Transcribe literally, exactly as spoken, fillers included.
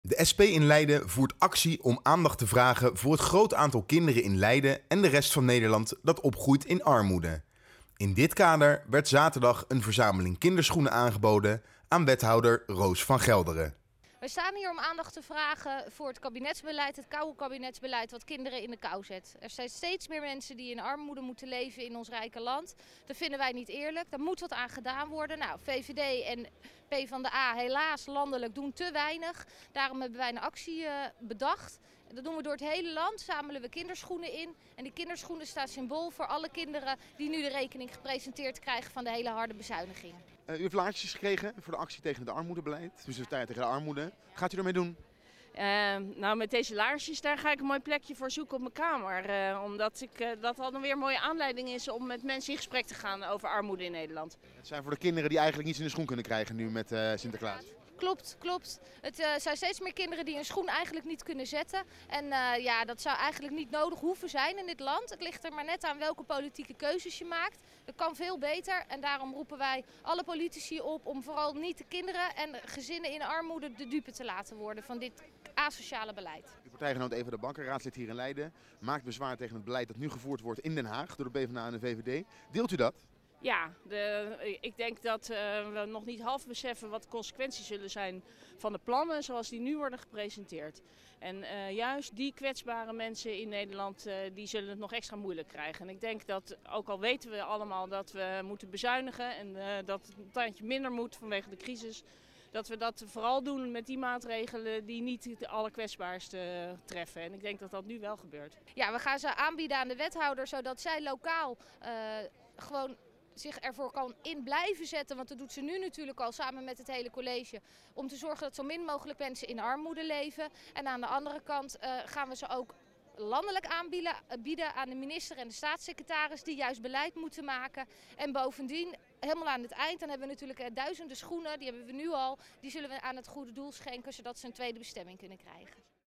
De S P in Leiden voert actie om aandacht te vragen voor het groot aantal kinderen in Leiden en de rest van Nederland dat opgroeit in armoede. In dit kader werd zaterdag een verzameling kinderschoenen aangeboden aan wethouder Roos van Gelderen. We staan hier om aandacht te vragen voor het kabinetsbeleid, het koude kabinetsbeleid wat kinderen in de kou zet. Er zijn steeds meer mensen die in armoede moeten leven in ons rijke land. Dat vinden wij niet eerlijk, daar moet wat aan gedaan worden. Nou, V V D en PvdA helaas landelijk doen te weinig. Daarom hebben wij een actie uh, bedacht. Dat doen we door het hele land, zamelen we kinderschoenen in. En die kinderschoenen staan symbool voor alle kinderen die nu de rekening gepresenteerd krijgen van de hele harde bezuiniging. Uh, u heeft laartjes gekregen voor de actie tegen het armoedebeleid, dus tegen de armoede. Wat gaat u ermee doen? Uh, nou, met deze laarsjes daar ga ik een mooi plekje voor zoeken op mijn kamer. Uh, omdat ik, uh, dat al dan weer een mooie aanleiding is om met mensen in gesprek te gaan over armoede in Nederland. Het zijn voor de kinderen die eigenlijk niets in de schoen kunnen krijgen nu met uh, Sinterklaas. Klopt, klopt. Het uh, zijn steeds meer kinderen die een schoen eigenlijk niet kunnen zetten. En uh, ja, dat zou eigenlijk niet nodig hoeven zijn in dit land. Het ligt er maar net aan welke politieke keuzes je maakt. Dat kan veel beter en daarom roepen wij alle politici op om vooral niet de kinderen en gezinnen in armoede de dupe te laten worden van dit asociale beleid. Uw partijgenoot Eva de Bakker, raadslid hier in Leiden, maakt bezwaar tegen het beleid dat nu gevoerd wordt in Den Haag door de PvdA en de V V D. Deelt u dat? Ja, de, ik denk dat uh, we nog niet half beseffen wat de consequenties zullen zijn van de plannen zoals die nu worden gepresenteerd. En uh, juist die kwetsbare mensen in Nederland, uh, die zullen het nog extra moeilijk krijgen. En ik denk dat, ook al weten we allemaal dat we moeten bezuinigen en uh, dat het een tandje minder moet vanwege de crisis, dat we dat vooral doen met die maatregelen die niet de allerkwetsbaarste treffen. En ik denk dat dat nu wel gebeurt. Ja, we gaan ze aanbieden aan de wethouder zodat zij lokaal uh, gewoon zich ervoor kan in blijven zetten, want dat doet ze nu natuurlijk al samen met het hele college, om te zorgen dat zo min mogelijk mensen in armoede leven. En aan de andere kant uh, gaan we ze ook landelijk aanbieden bieden aan de minister en de staatssecretaris die juist beleid moeten maken. En bovendien, helemaal aan het eind, dan hebben we natuurlijk duizenden schoenen, die hebben we nu al, die zullen we aan het goede doel schenken zodat ze een tweede bestemming kunnen krijgen.